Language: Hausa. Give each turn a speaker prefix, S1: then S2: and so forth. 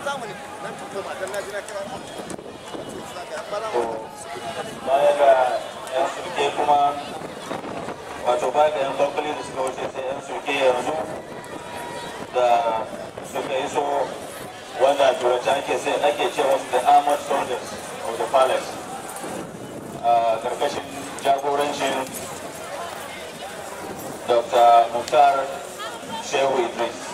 S1: baya ga yan sulke kuma wato baya ga yan bankali da suka wuce sai yan sulke yanzu da suka iso wanda turanci ake ce wasu the armored soldiers of the palace a karkashin jagorancin Dr. Mukhtar Shehu Idris.